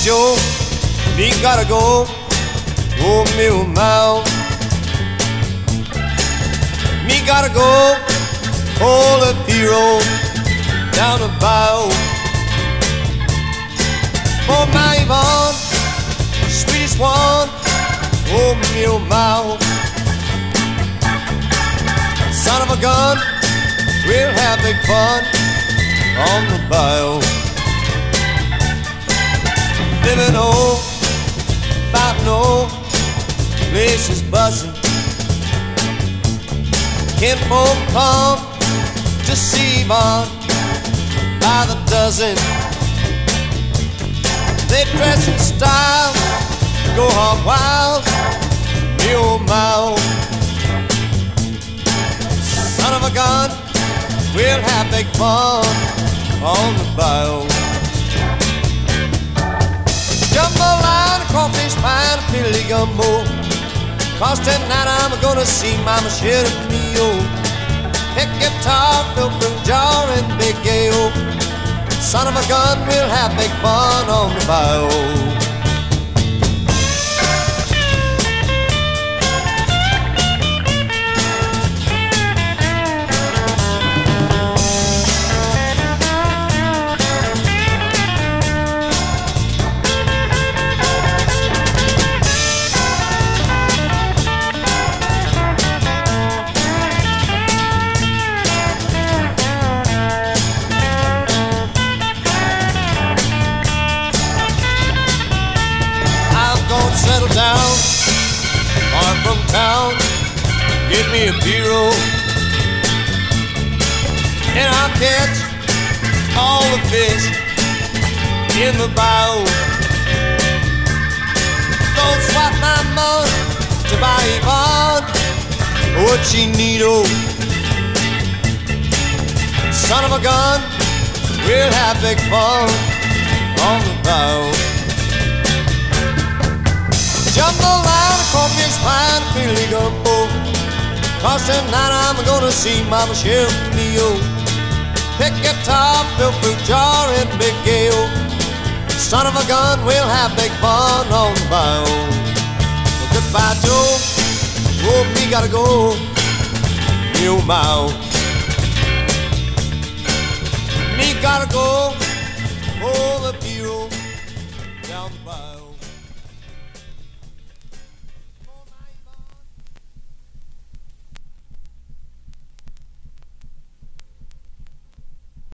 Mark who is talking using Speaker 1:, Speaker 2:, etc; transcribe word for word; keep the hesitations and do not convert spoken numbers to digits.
Speaker 1: Joe, me gotta go, oh me oh my. Me gotta go, hold a hero down the bayou. Oh my Yvonne, sweetest one, oh me oh my. Son of a gun, we'll have big fun on the bayou. Living old, fighting old, place is buzzing. Kinfolk come to see Yvonne by the dozen. They dress in style, go hog wild, me oh my oh. Son of a gun, we'll have big fun on the bayou. Jambalaya, crawfish pie, fiddly gumbo. Cause tonight I'm gonna see Mama Shed me oh. Pick guitar, fill fruit jar, and big gale. Son of a gun, we'll have big fun on the bayou. Settle down, far from town, get me a bureau, and I'll catch all the fish in the bayou. Don't swap my money to buy Yvonne what she need, oh. Son of a gun, we'll have big fun on the bayou. Jambalaya, crawfish pie, fiddly gumbo. Cause tonight I'm gonna see Mama Shed me oh. Pick guitar, fill fruit jar, and big gale. Son of a gun, we'll have big fun on the bayou. Well, goodbye Joe, oh me gotta go, me oh my oh. Me gotta go, oh the